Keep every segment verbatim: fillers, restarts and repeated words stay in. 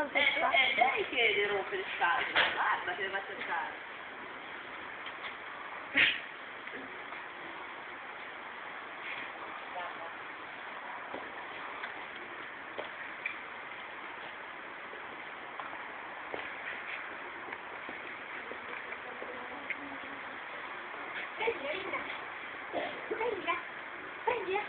salta È, il sacco. è lei che rompe le scatole, guarda che le va a cercare. Prendila, prendila, prendila.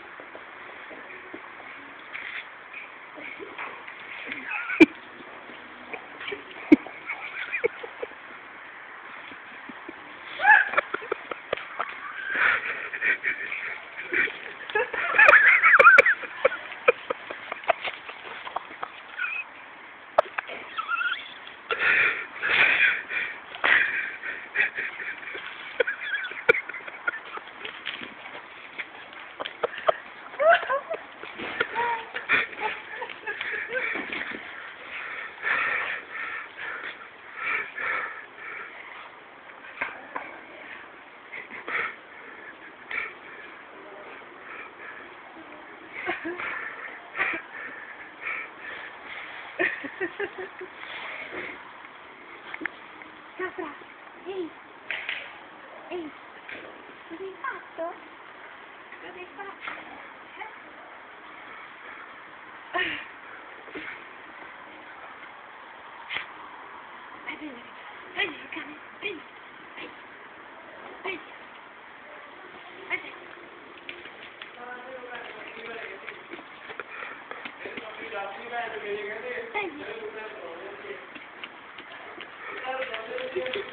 Capra, ehi, ehi, cosa hai fatto? Cosa hai fatto? Vai, prendi, prendi il cane, prendi, prendi, prendi, prendi. Prendi.